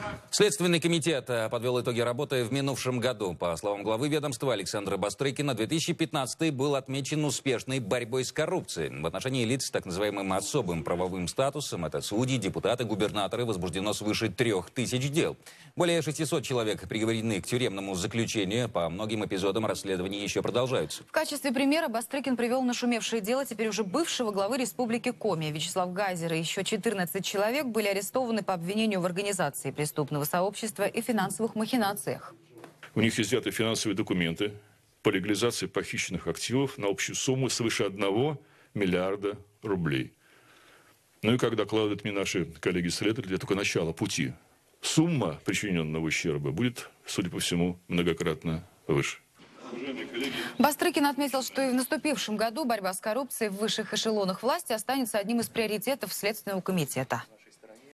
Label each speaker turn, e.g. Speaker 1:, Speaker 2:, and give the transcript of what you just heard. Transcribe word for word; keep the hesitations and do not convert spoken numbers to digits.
Speaker 1: Следственный комитет подвел итоги работы в минувшем году. По словам главы ведомства Александра Бастрыкина, две тысячи пятнадцатый был отмечен успешной борьбой с коррупцией. В отношении лиц с так называемым особым правовым статусом, это судьи, депутаты, губернаторы, возбуждено свыше трех тысяч дел. Более шестисот человек приговорены к тюремному заключению. По многим эпизодам расследования еще продолжаются.
Speaker 2: В качестве примера Бастрыкин привел нашумевшее дело теперь уже бывшего главы Республики Коми. Вячеслав Гайзер и еще четырнадцать человек были арестованы по обвинению в организации преступного сообщества и финансовых махинациях.
Speaker 3: У них изъяты финансовые документы по легализации похищенных активов на общую сумму свыше одного миллиарда рублей. Ну и как докладывают мне наши коллеги-следователи, это только начало пути. Сумма причиненного ущерба будет, судя по всему, многократно выше.
Speaker 2: Бастрыкин отметил, что и в наступившем году борьба с коррупцией в высших эшелонах власти останется одним из приоритетов Следственного комитета.